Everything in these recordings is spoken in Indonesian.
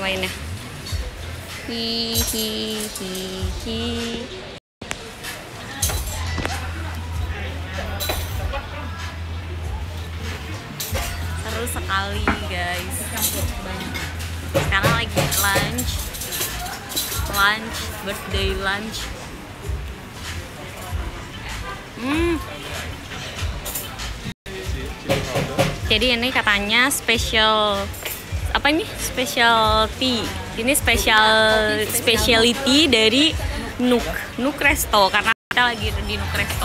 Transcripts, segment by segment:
mainnya. Hihihihi. Seru sekali guys. Sekarang lagi lunch, birthday lunch. Jadi ini katanya special apa ini? Specialty. Ini speciality dari Nook Resto karena kita lagi di Nook Resto.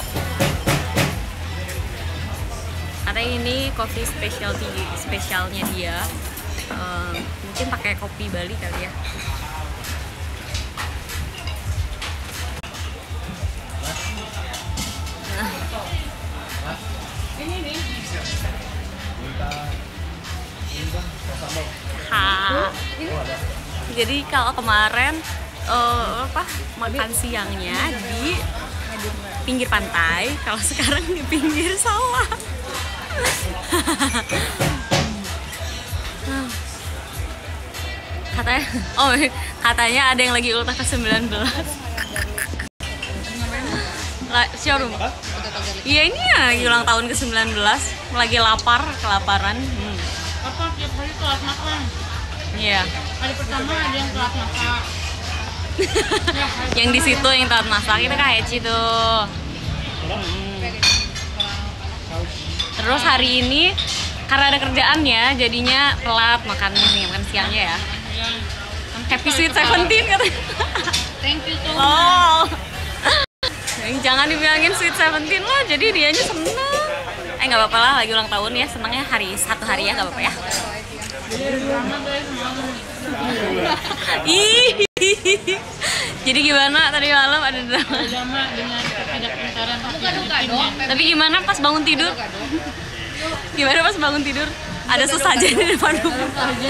Katanya ini coffee spesialnya dia. Mungkin pakai kopi Bali kali ya. Jadi kalau kemarin makan siangnya di pinggir pantai, kalau sekarang di pinggir sawah. Katanya ada yang lagi ultah ke-19. Showroom. Iya, ini ya lagi ulang tahun ke-19, lagi kelaparan. Apa tiap hari telat makan? Iya. Hari pertama ada yang telat masak. Yang di situ yang telat masak itu Kak Heci tuh. Terus hari ini karena ada kerjaan ya, jadinya telat makan siangnya ya. Happy Sweet 17 katanya. Thank you so much. Oh. Jangan dibilangin Sweet 17 lah, jadi dianya seneng. Nggak apa-apa lah, lagi ulang tahun ya, senengnya satu hari ya, nggak apa-apa ya. Jadi gimana tadi malam ada drama? Drama dengan ketidakpintaran. Tapi gimana pas bangun tidur? Gimana pas bangun tidur? Ada sesajen di depan rumah.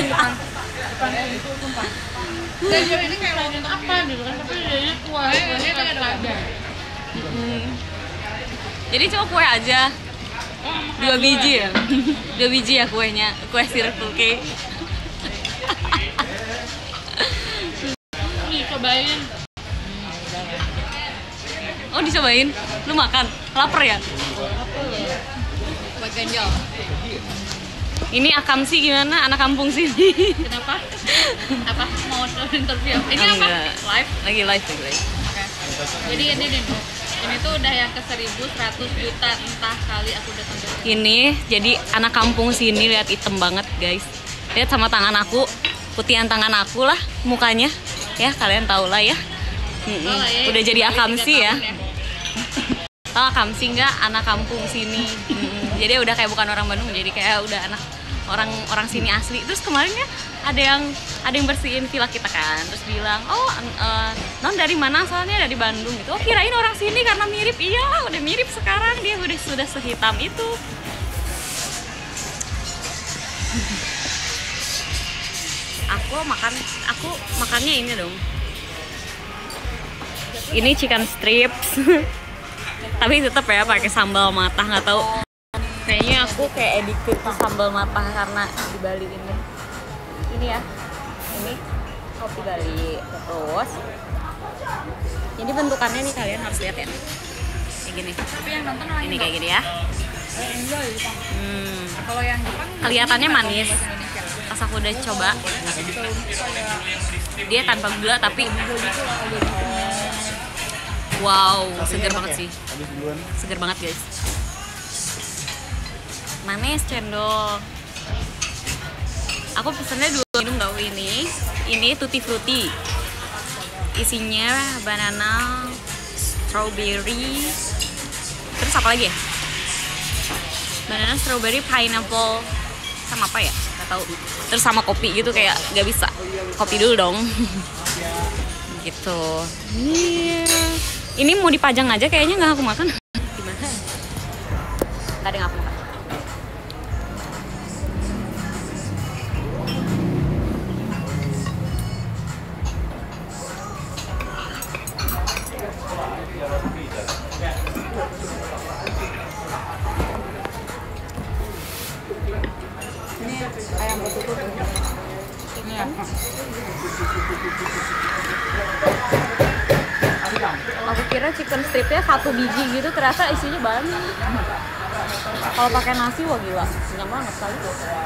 Dan ini kayak lain apa gitu kan, tapi jadinya kuah. Jadi cuma kue aja. 2 biji ya? 2 biji ya kuenya, kue Circle K. Dicobain. Oh dicobain? Lu makan? Laper ya? Buat ganjal. Ini Akamsi gimana? Anak kampung sini. Kenapa? Apa? Mau interview? Ini apa? Live? Lagi live. Okay. Jadi ini tuh udah yang ke 1.100 juta, entah kali aku udah tampil. Ini jadi anak kampung sini, lihat hitam banget guys. Lihat sama tangan aku, putihan tangan aku lah mukanya. Ya kalian tau lah ya. Udah jadi Akamsi ya. Tahu Akamsi nggak? Anak kampung sini. Jadi udah kayak bukan orang Bandung, jadi kayak udah anak orang sini asli. Terus kemarin ya ada yang bersihin villa kita kan, terus bilang non dari mana, soalnya dari Bandung gitu. Oh kirain orang sini karena mirip. Iya udah mirip sekarang, dia sudah sehitam itu. Aku makannya ini dong, ini chicken strips. Tapi tetap ya pakai sambal matah, nggak tahu. Kayaknya aku kayak addicted ke sambal matah karena di Bali ini. Ini ya, ini kopi Bali. Terus jadi bentukannya nih kalian harus lihat ya, kayak gini. Tapi yang nonton Ini kayak gini ya. Kalau yang Jepang Kelihatannya manis. Pas aku udah coba, dia tanpa gula tapi wow, seger banget sih. Seger banget guys. Manis cendol. Aku pesennya 2 minum tau ini. Ini tutti frutti. Isinya banana, strawberry. Terus apa lagi ya? Banana, strawberry, pineapple, sama apa ya? Gak tahu. Terus sama kopi gitu, kayak gak bisa. Kopi dulu dong. Gitu. Ini mau dipajang aja kayaknya, nggak aku makan. Gimana? Tadi nggak aku makan. ini ayam betutu tuh. Ini ya. kan. Aku kira chicken stripnya 1 biji gitu, ternyata isinya banyak. Kalau pakai nasi wah gila, kenyang banget kali.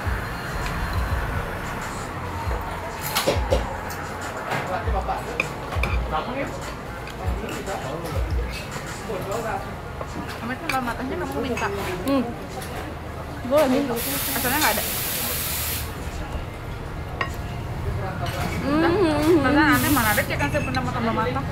Sama sambal matahnya kamu minta. Boleh nih. Asalnya nggak ada. Karena nanti mana ada chicken strip sama sambal matah.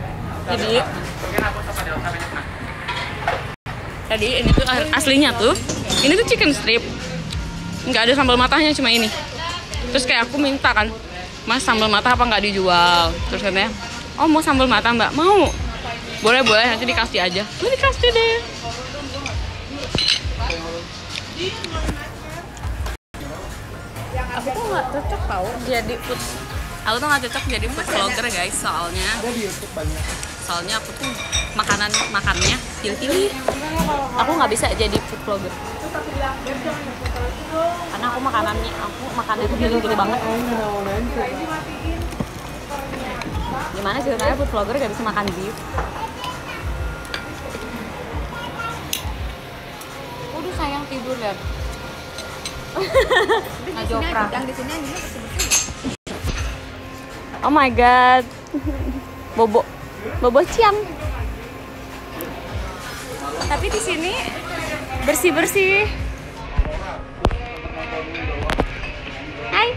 Jadi ini tuh aslinya tuh, ini tuh chicken strip, nggak ada sambal matahnya, cuma ini. Terus kayak aku minta kan, Mas sambal matah apa nggak dijual? Terus katanya, oh mau sambal matah Mbak? Mau? Boleh nanti dikasih aja. Oh, dikasih deh. Aku tuh nggak cocok tau jadi food. Aku tuh nggak cocok jadi food vlogger guys, soalnya aku tuh makannya pilih-pilih. Aku nggak bisa jadi food vlogger karena aku makannya tuh pilih-pilih banget. Gimana ceritanya food vlogger gak bisa makan beef? Udah sayang tidur ya. Ngajoprak. Yang di sini anjingnya bersih-bersih. Oh my god. Bobo ciam. Tapi di sini bersih-bersih. Hai.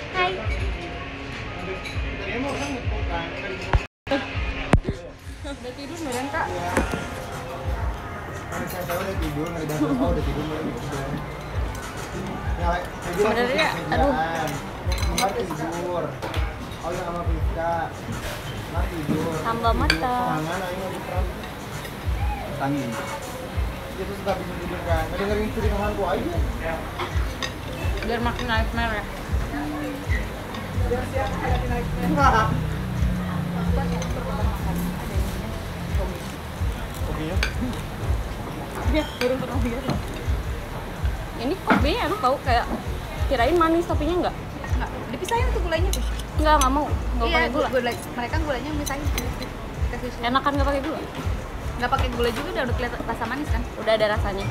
Udah tidur beneran Kak? Udah tidur, udah tidur. Sebenarnya, aduh. Nggak tidur. Oh yang sama Vika. Nggak tidur. Sambal mata. Tangan ayo diperan. Tangin. Dia tuh suka bisa tidur kan. Ngedengerin ceritaan aja. Biar makin nightmare ya. Biar siap ada nightmare. Oke ya. Iya, baru pernah lihat. Ini kopinya enak tau, kayak kirain manis tapinya enggak. Dipisahin tuh gulanya tuh. Enggak mau. Enggak Iya, pakai gula. Mereka gulanya misahin. Kasih susu. Enakan enggak pakai gula? Nggak pakai gula juga udah kelihatan rasa manis kan? Udah ada rasanya.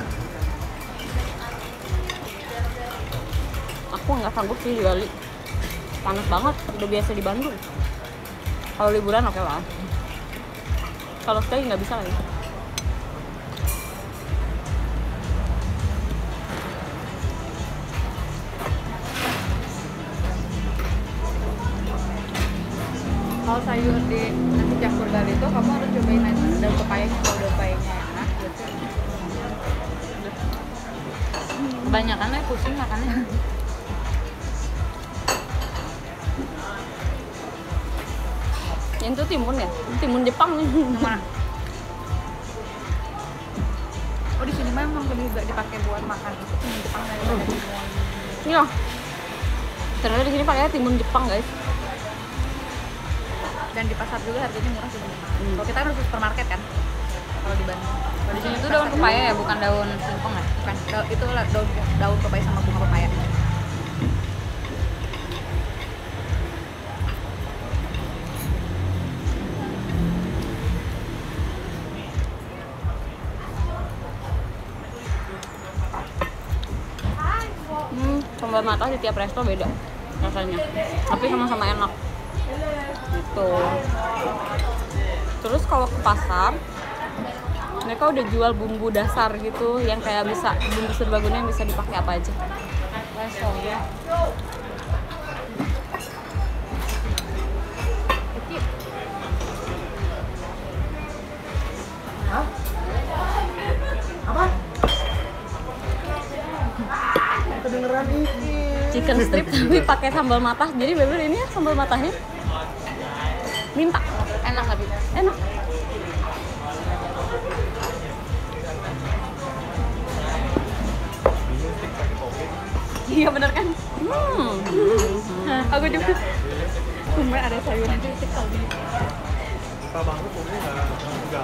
Aku nggak sanggup sih di Bali. Panas banget, udah biasa di Bandung. Kalau liburan oke lah. Kalau stay nggak bisa lagi. Kalau sayur di nasi campur Bali itu kamu harus cobain daun pepayanya. Kalau daun pepayanya enak gitu. Kebanyakan ya pusing makannya. Yang itu timun ya? Timun Jepang nih. Mana? Oh di sini memang lebih dipakai buat makan itu timun Jepang daripada timun. Iya. Ternyata di sini pakainya timun Jepang guys. Dan di pasar juga harganya murah timun Jepang. Kalau kita harus ke supermarket kan? Kalau di Bandung. Kalau Di sini tuh daun pepaya ya, bukan daun singkong ya? Bukan, itu lah daun pepaya sama bunga pepaya. Sambal mata di tiap resto beda rasanya, tapi sama-sama enak gitu. Terus kalau ke pasar mereka udah jual bumbu dasar gitu yang kayak bisa bumbu serbaguna yang bisa dipakai apa aja. Apa? Kedengeran ini. Chicken strip tapi pakai sambal matah. Jadi bener ini ya sambal matahnya. Minta. Enak tapi Enak. Iya bener kan? aku juga kemarin ada sayuran titik kali. Abang tuh pokoknya nggak.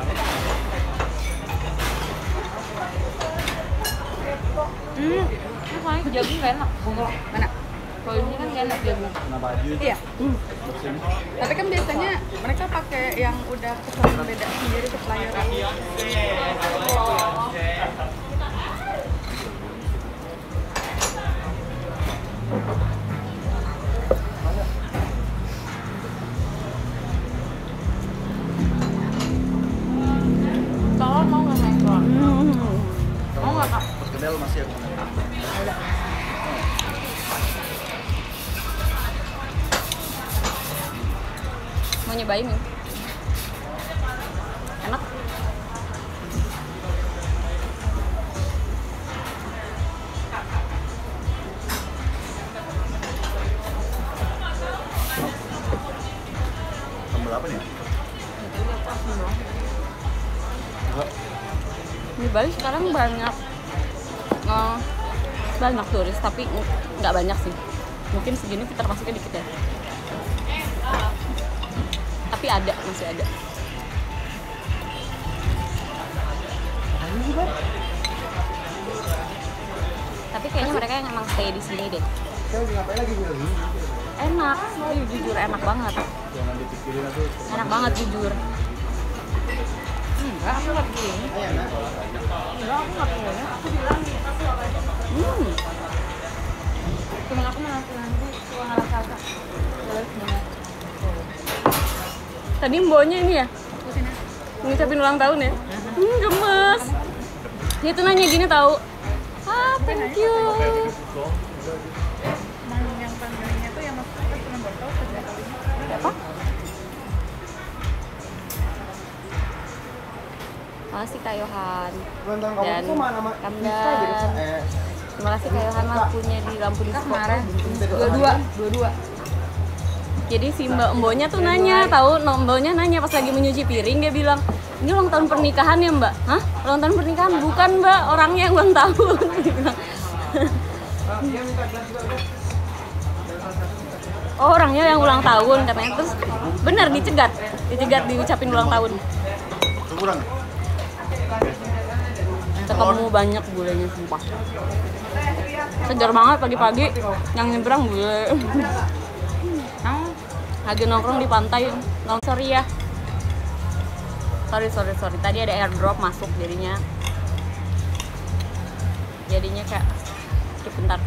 Ini jagung gak enak. Mana? Kalau ini kan enak dia Bu. Kena baju itu. Iya. Bersin. Tapi kan biasanya mereka pakai yang udah pesan beda sendiri ke pelayaran. Kalau mau nggak naik doang? Mau nggak Kak? Perkedel masih aku mau. Mau nyobain nih? Enak. Sambal apa nih? Di Bali sekarang banyak banyak turis, tapi nggak banyak sih. Mungkin segini termasuknya dikit ya. Tapi ada, masih ada. Tapi kayaknya mereka yang emang stay di sini deh. Saya lagi ngapain lagi bilang ini? Enak, jujur enak banget. Jangan dipikirin aku. Enak banget jujur. Enggak, aku nggak pilih. Ayo, nah. Enggak, aku nggak pilih. Aku bilang Hmm. cuma aku menanti nanti uang ala salsa. Terus gimana? Tadi mboknya ini ya, ngucapin ulang tahun ya. Gemes. Dia tuh nanya gini tahu. Ah, thank you. Emang yang panggilnya tuh yang maksudnya kita cuma botol kerja kalinya. Apa? Makasih Kak Yohan. Ulang tahun kamu Dan tuh sama nama Kamdan. Insta jadi Terima kasih Kak Yohan lampunya di lampu di Kemarin dua. dua. Jadi si mbaknya tuh nanya, tahu mbaknya nanya pas lagi menyuci piring, dia bilang, ini ulang tahun pernikahan ya mbak? Hah? Ulang tahun pernikahan? Bukan mbak, orangnya yang ulang tahun. Dia bilang. Oh orangnya yang ulang tahun katanya. Terus benar dicegat diucapin ulang tahun. Kurang. Ketemu banyak bulenya sumpah. Segar banget pagi-pagi, yang nyebrang bule. Lagi nongkrong di pantai, sorry ya. Sorry. Tadi ada airdrop masuk jadinya kayak skip bentar.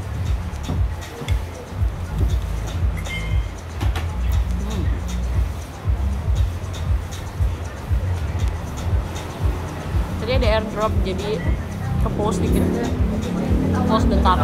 Tadi ada airdrop jadi ke post dikit. Post bentar.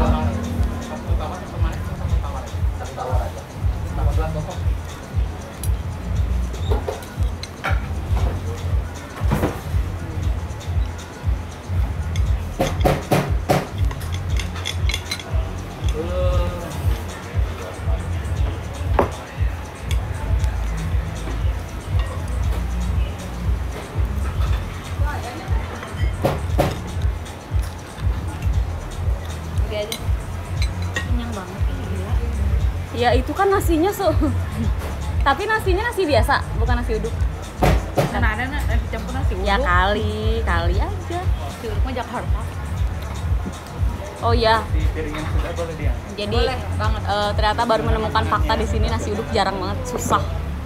Kenyang banget gila. Ya itu kan nasinya tapi nasinya nasi biasa, bukan nasi uduk. Karena ada nasi campur nasi uduk. Ya kali aja. Nasi uduk mah Jakarta. Oh iya, Di piring yang sudah boleh dia. jadi ternyata baru menemukan fakta di sini nasi uduk jarang banget, susah.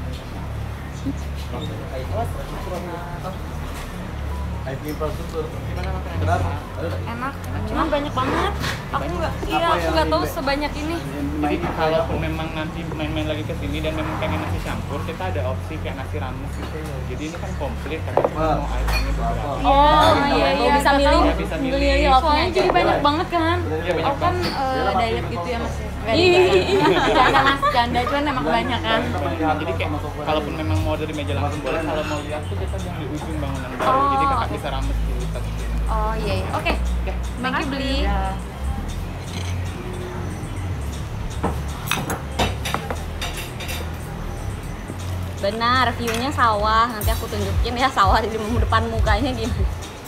IP infrastruktur. Gimana makan? Kenapa? Enak, cuman banyak banget. Aku nggak, aku nggak tahu sebanyak ini. Jadi kalaupun memang nanti main-main lagi ke sini dan memang pengen nasi campur, kita ada opsi kayak nasi rames gitu. Jadi ini kan komplit karena kita mau ayamnya beberapa. Iya, bisa milih. Ya, bisa milih. Milih opnya. Soalnya jadi banyak banget kan. Iya, banyak Aku kan diet gitu ya mas. Canda mas, canda cuman emang kebanyakan. Jadi kayak kalaupun memang mau dari meja langsung boleh, kalau mau lihat tuh kita yang di ujung bangunan baru. Jadi kakak bisa rames dulu tadi. Oh iya. Oke. Thank you beli. Benar, view-nya sawah. Nanti aku tunjukin ya sawah di depan mukanya gimana.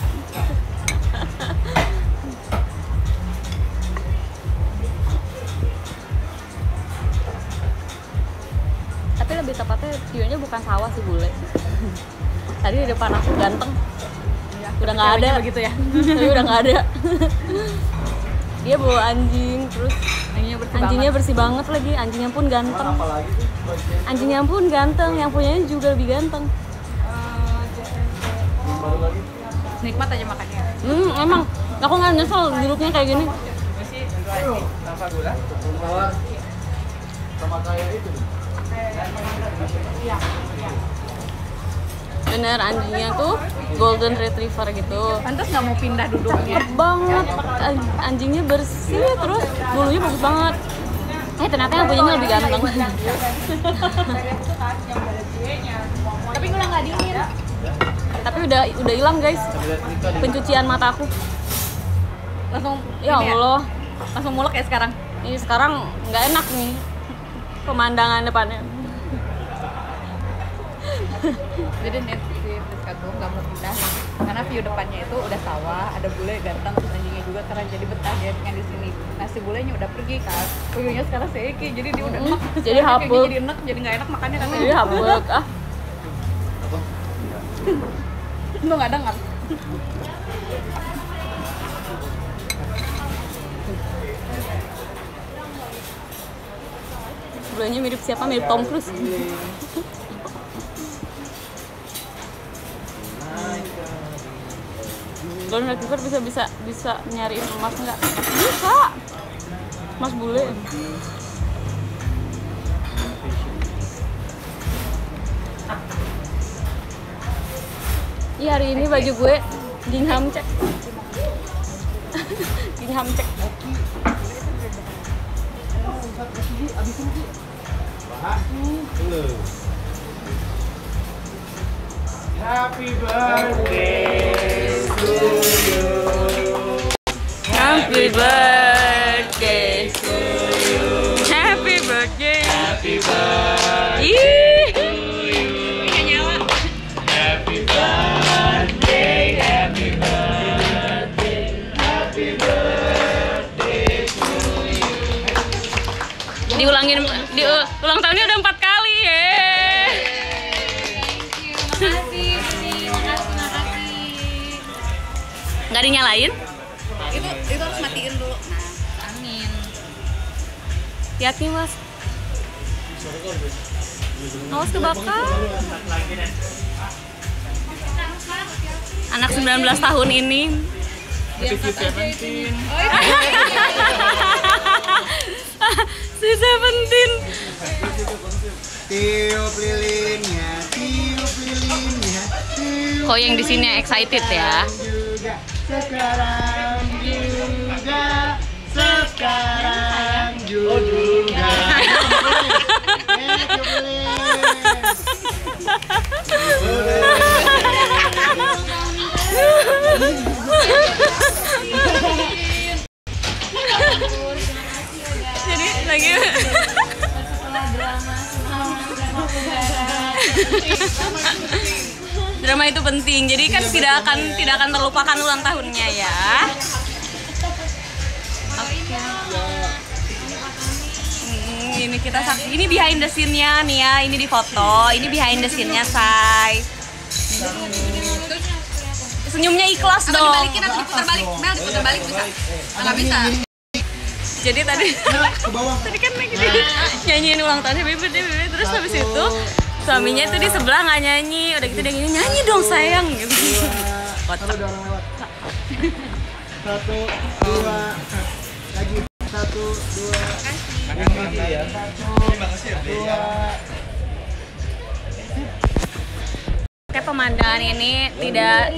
Tapi lebih tepatnya view-nya bukan sawah sih bule. Tadi di depan aku ganteng. Udah nggak ada begitu ya. Tapi udah nggak ada. Dia bawa anjing, terus anjingnya bersih banget lagi, anjingnya pun ganteng. Apalagi sih bagian Anjingnya pun ganteng, yang punyanya juga lebih ganteng. yang baru lagi. Nikmat aja makannya. Emang aku nggak nyesel duduknya kayak gini. Tanpa gula. Mawar sama kayak itu. Bener, anjingnya tuh golden retriever gitu. Pantas nggak mau pindah duduknya. Banget, anjingnya bersih, terus bulunya bagus banget. Ternyata yang punyanya lebih ganteng. Tapi gula nggak dingin. Tapi udah hilang guys, pencucian mata aku. Langsung Ya ini Allah, langsung mulek ya sekarang. ini sekarang nggak enak nih pemandangan depannya. Jadi nih si Friska tuh nggak mau pindah karena view depannya itu udah sawah, ada bule ganteng, terus anjingnya juga karena jadi betah dia tinggal di sini. Nah si bulenya udah pergi kan, puyuhnya sekarang seiki, jadi dia udah enak. Jadi hapuk. Jadi enak, jadi nggak enak makannya katanya. Jadi hapuk ah. Lu nggak dengar? Sebelumnya mirip siapa? Mirip Tom Cruise. Golden Retriever bisa nyariin emas nggak? Bisa. Emas bule. Iya hari ini baju gue gingham cek. Gingham cek. Happy birthday to you. Happy birthday to you. Happy birthday. Happy birthday Ih. to you. Happy birthday, happy birthday, happy birthday to you. Diulangin di ulang tahunnya udah 4 kali ya. Makasih. Nggak dinyalain? Itu harus matiin dulu. Nah, amin. Hati-hati mas. Awas kebakar. Anak 19 tahun ini. Diangkat aja itu. Si Seventeen. Tiup lilinnya, tiup lilinnya, tiup Kok yang di sini excited ya? juga. Sekarang juga, sekarang juga. Tiup Jadi lagi drama itu penting. Jadi kan tidak akan terlupakan ulang tahunnya ya. Ini kita ini behind the scene-nya nih ya. Ini di foto. Ini behind the scene-nya, Say. Senyumnya ikhlas Atau dong. dibalikin atau diputar balik? Mel diputar balik bisa? Nggak bisa. Jadi tadi ke bawah. tadi kan lagi nyanyiin ulang tahun happy birthday, baby. Terus habis itu suaminya itu di sebelah nggak nyanyi. Udah gitu dia gini, nyanyi dong sayang gitu. Satu ada orang lewat. 1, 2, lagi 1, 2. Makasih ya. Kayak pemandangan ini tidak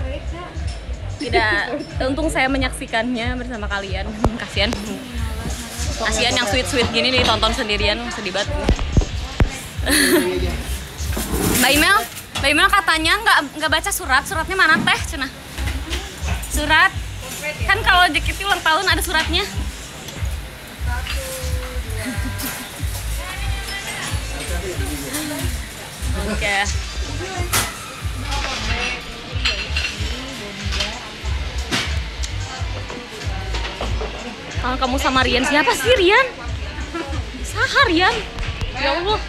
untung saya menyaksikannya bersama kalian. Kasihan yang sweet gini ditonton sendirian, sedih banget. Mbak Imel katanya nggak baca suratnya mana teh cenah? Surat kan kalau JKT ulang tahun ada suratnya. Oke. Kalau kamu sama Rian, siapa sih Rian? Sahar Rian. Ya Allah.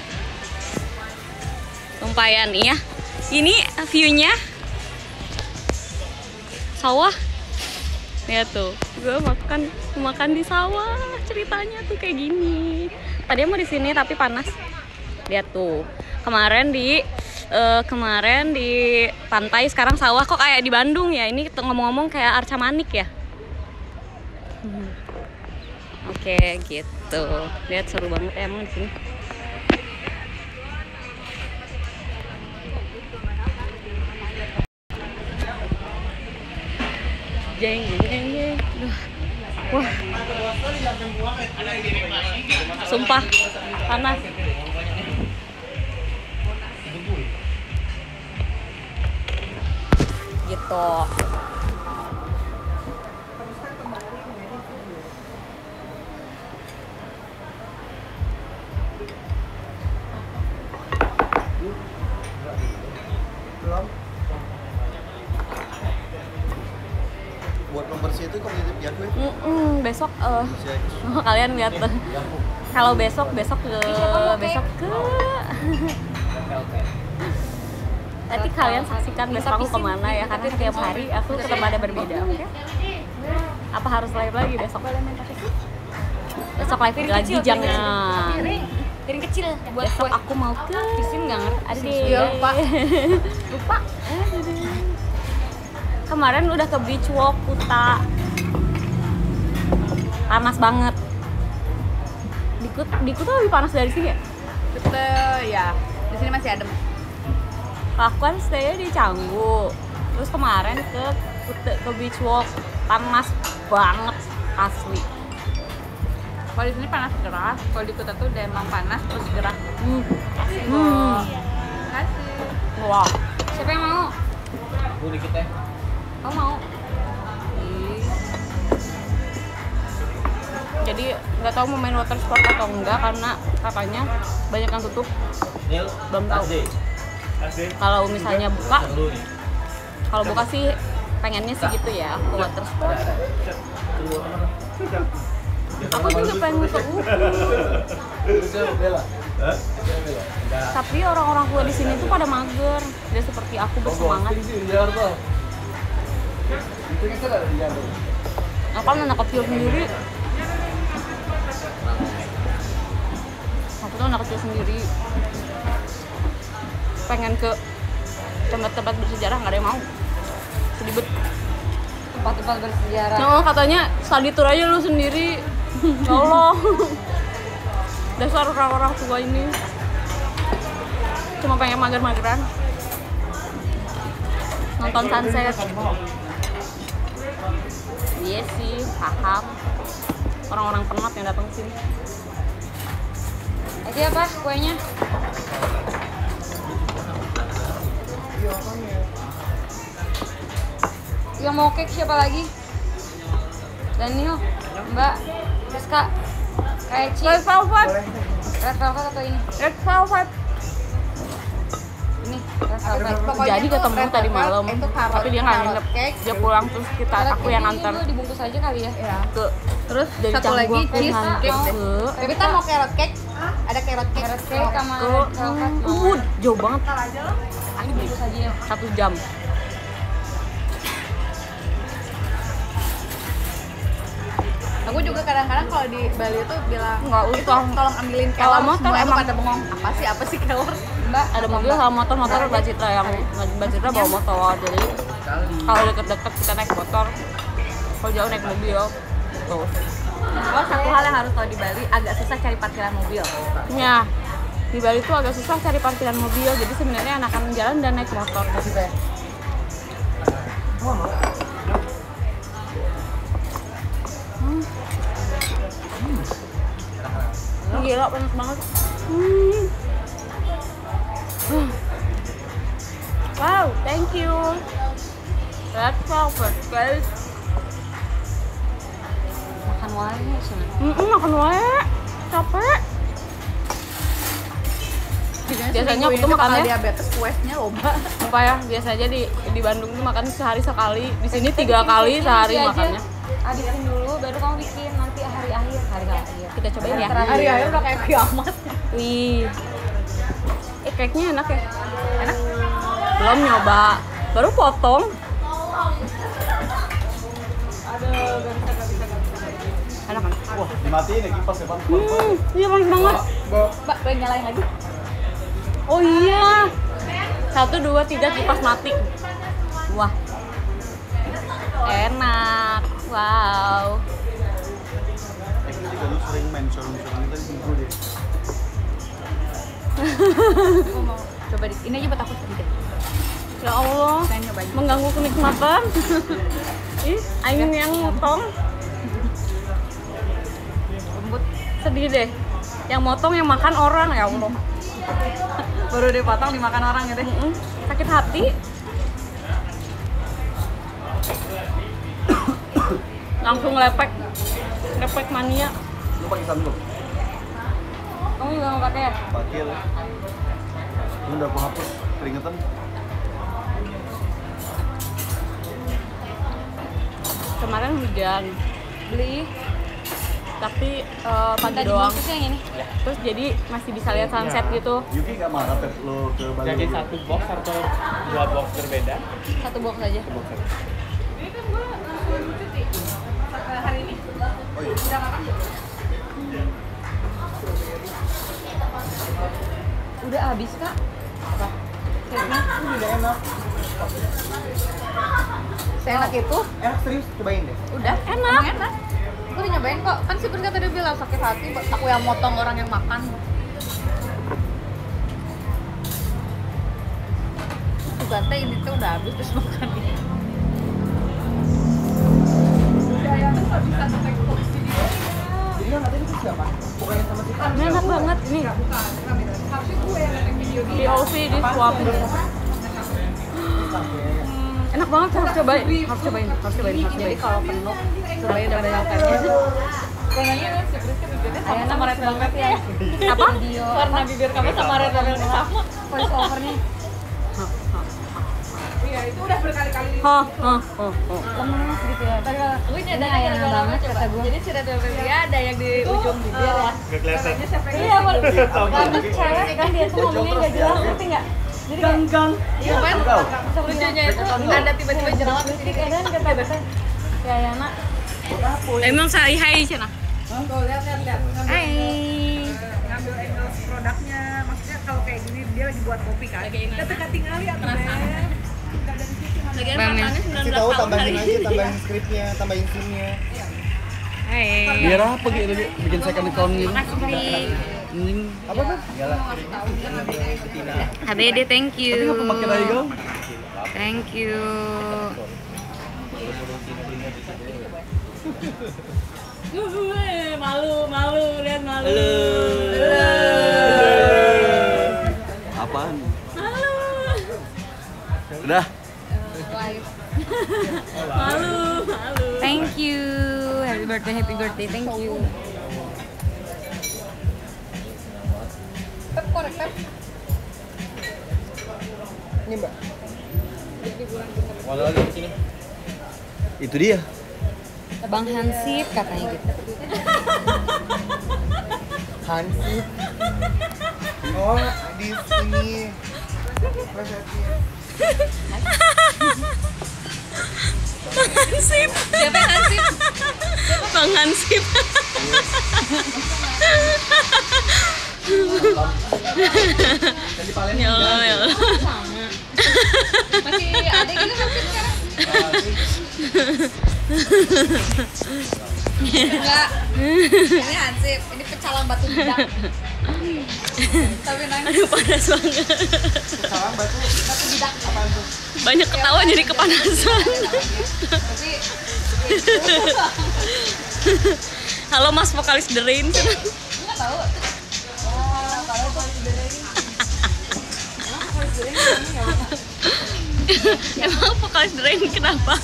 Tumpayan nih ya. Ini view-nya sawah. Lihat tuh, gue makan di sawah. Ceritanya tuh kayak gini. Tadi mau di sini tapi panas. Lihat tuh, kemarin di pantai, sekarang sawah. Kok kayak di Bandung ya? Ini ngomong-ngomong kayak Arca Manik ya. Oke, gitu. Lihat seru banget ya emang di sini. Jeng jeng jeng. Wah. Sumpah panas. Gitu. Belum. Buat pembersih itu kamu titip ya gue. Besok kalian lihat tuh. Kalau besok ke nanti kalian saksikan besok aku kemana ya, karena setiap hari aku ke tempat yang berbeda. Oke? Apa harus live lagi besok? Besok live lagi jangan. Piring kecil buat Besok aku mau ke pisin nggak ngerti. Ada deh. Iya, lupa. Lupa. Kemarin udah ke beach walk Kuta. Panas banget. Di Kuta lebih panas dari sini ya? Kita ya di sini masih adem. Aku kan stay di Canggu. Terus kemarin ke beach walk, panas banget asli. Kalau di sini panas gerah, kalau di Kuta tuh udah emang panas terus gerah. Kasih. Wah. siapa yang mau? Bu dikit teh. Kamu mau? Jadi nggak tahu mau main water sport atau enggak karena katanya banyak yang tutup. Belum tahu. Kalau misalnya buka, kalau buka sih pengennya sih gitu ya ke water sport. Aku juga pengen ke Tapi orang-orang tua di sini tuh pada mager, tidak seperti aku bersemangat. Aku kan anak kecil sendiri. Aku tuh anak kecil sendiri. Pengen ke tempat-tempat bersejarah, nggak ada yang mau. Sedih bet. Tempat-tempat bersejarah. Nah, katanya study tour aja lu sendiri. Ya Allah. Dasar orang-orang tua ini. Cuma pengen mager-mageran. Nonton sunset. Iya sih, paham. Orang-orang penat yang datang sini. Ini apa kuenya? Yang mau cake siapa lagi? Daniel, Mbak, Rizka, Kak Eci. Red velvet. Red velvet atau ini? Red velvet. Ini red velvet. Pokoknya Jadi tuh ketemu red tadi velvet malam, itu carrot- tapi dia nggak carrot nginep. cake. Dia pulang terus aku yang nganter Ini dibungkus aja kali ya. Ya. ke. Terus dari Satu Canggu lagi aku cheese nganter cake. ke Tapi kita mau carrot cake. Ada carrot cake. Carrot cake sama ke red velvet. jauh banget. Ini bungkus aja ya. 1 jam. Aku juga kadang-kadang kalau di Bali tuh bilang Nggak itu usah. tolong ambilin Kalau kelor, motor semua emang- pada bengong. Apa sih kelor? Mbak, Ada mobil sama motor Mbak Citra yang Mbak Citra bawa motor. Jadi kalau deket-deket kita naik motor, kalau jauh naik mobil. Tuh. Oh, satu hal yang harus tahu di Bali, agak susah cari parkiran mobil. Ya, di Bali tuh agak susah cari parkiran mobil. Jadi sebenarnya enakan jalan dan naik motor. Gila, panas banget. Wow, thank you. Red velvet, guys. makan wae sana. Makan wae. Capek. Biasanya aku tuh makannya diabetes kuesnya lomba. apa ya? Biasa aja di Bandung tuh makan sehari sekali. Di sini 3 kali sehari Nanti aja makannya. habisin dulu, baru kamu bikin nanti hari akhir. Kita cobain ya. Hari akhir udah kayak kiamat. Wih. Cake-nya enak ya? Enak? Belum nyoba. Baru potong. Enak kan? Wah, dimatiin ya kipas ya, Bang. Iya panas banget. Mbak, boleh nyalain lagi? Oh iya. 1, 2, 3 kipas mati. Wah. Enak. Wow. Ini juga lu sering main showroom-showroom itu di Minggu deh. Aku mau coba ini aja buat aku sedikit. Ya Allah. Saya nyobain. Mengganggu kenikmatan. Ih, angin yang motong. Lembut. Sedih deh. Yang motong yang makan orang ya Allah. Baru dipotong dimakan orang gitu. Sakit hati. Langsung lepek. Lepek mania. Lu pakai sanduk? Kamu juga mau pakai ya? Pakai lah. Ini udah aku hapus keringetan. Kemarin hujan. Beli. Tapi pagi Tadi doang. bungkus yang ini. Terus jadi masih bisa lihat sunset gitu. Yuki nggak marah Pep lo ke Bali? Jadi 1 box atau 2 box berbeda? 1 box aja. 1 box aja. Hari ini. Oh iya. Udah makan? Udah habis, Kak. Apa? Cake-nya Udah enak. seenak itu. Enak serius, cobain deh. Udah, enak. Enak. Aku udah nyobain kok. Kan si Purga tadi bilang sakit hati, aku yang motong orang yang makan. Bukan teh ini tuh udah habis terus makan. Jadi yang nanti itu siapa? Bukannya sama kita? Ini enak banget ini. POV di swap. Enak banget, harus cobain. Harus cobain. Jadi kalau penuh, cobain udah banyak kayaknya. Ayana sama red velvet ya. Apa? Warna bibir kamu sama red velvet sama. Voice overnya. Iya, itu udah berkali-kali lemes gitu ya. Gue nyadar Ayana banget kata gue. Jadi si red velvet dia ada yang di ujung bibir ya. Gak kelihatan. Iya, banget cewek kan dia tuh ngomongnya gak jelas, ngerti nggak? Jadi gang. Iya kan? Lucunya itu ada tiba-tiba jerawat di sini kan kata biasa. Ya Ayana. Emang saya hai cina. Tuh lihat. Hai. Ngambil angle produknya, maksudnya kalau kayak gini dia lagi buat kopi kan. Kita teka tinggal ya tuh. Bagian Kasih tahu tambahin aja, tambahin skripnya, tambahin scene-nya. Hai. Biar apa gitu, bikin second account gitu. Mending apa Bang? HBD, thank you. Tapi nggak pemakai Daigo? Thank you. Malu, lihat malu. Apaan? Udah. Malu. Thank you. Happy birthday, thank you. Pep korek pep. Ini Mbak. Walau di sini. Itu dia. Bang Hansip katanya gitu. Hansip. Oh, di sini. Resepnya. Bang Hansip. Siapa yang Hansip? Bang Hansip. Ya Allah. Masih ada gitu Hansip sekarang? Enggak. Ini Hansip, ini pecalang batu bidak. Tapi nangis. Aduh panas banget. Sekarang batu Bidak apaan tuh? Banyak ketawa jadi kepanasan. Tapi Halo Mas vokalis The Rain. enggak tahu. Wah, kalau tuh Emang vokalis The Rain kenapa?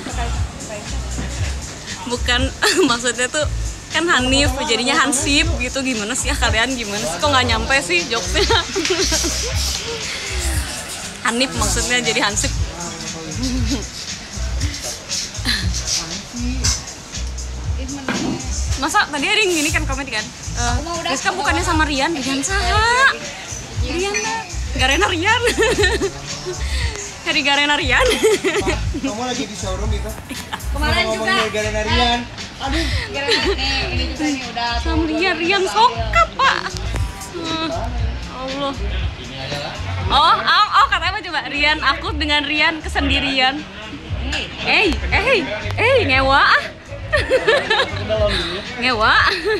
Bukan maksudnya tuh kan Hanif jadinya Hansip gitu, gimana sih ya kalian, gimana sih kok nggak nyampe sih jokesnya. Hanif maksudnya jadi Hansip. Masa tadi ada yang gini kan komen kan, Rizka bukannya sama Rian, Rian saha? Rian lah, gak Rena Rian. cari Garena Rian. Kamu lagi di showroom itu? Kemarin juga. Garena Rian. Aduh. Nih, ini juga nih udah Sama Rian sokap, Pak. Allah. Oh, kata apa coba? Rian, aku dengan Rian kesendirian. Ngewa ah. Ngewa.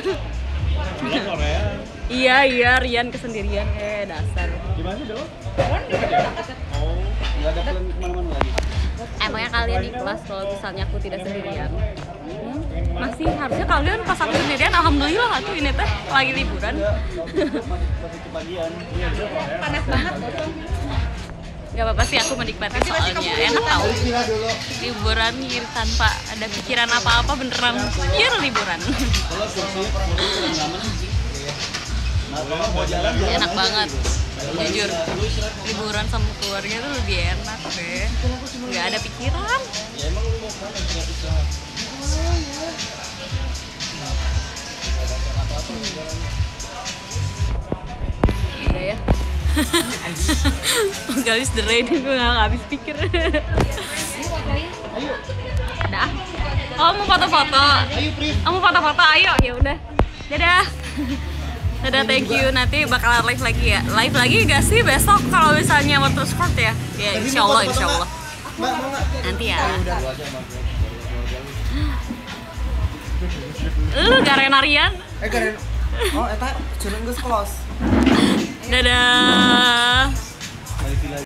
Iya, Rian kesendirian. Dasar. Gimana sih, Dok? Oh, nggak ada plan kemana-mana lagi. Emangnya kalian ikhlas kalau misalnya aku tidak sendirian? Masih harusnya kalian pas aku sendirian, alhamdulillah aku ini teh lagi liburan. Masih kebagian. panas banget bosong. Gak apa-apa sih, aku menikmati soalnya enak tau. Istirahat dulu. Liburan gitu tanpa ada pikiran apa-apa, beneran pure liburan. Kalau kursi kurang nyaman. Nah, kalau mau jalan Enak banget, jujur. Liburan sama keluarga tuh lebih enak deh. Gak ada pikiran. Ya emang lu mau kemana? Istirahat. Iya ya. Galis the rain, gue gak habis pikir. Dah. Oh, mau foto-foto. Ayo, Pris. Kamu foto-foto, ayo. Ya udah. Dadah. Dadah, thank you. Nanti bakalan live lagi ya. Live lagi gak sih besok kalau misalnya motorsport ya? Ya, insya Allah. Mbak, mau nggak? Nanti ya. Udah, gua aja, Mbak. Garena Rian. Karen. Oh, eta cuman geus close. Dadah.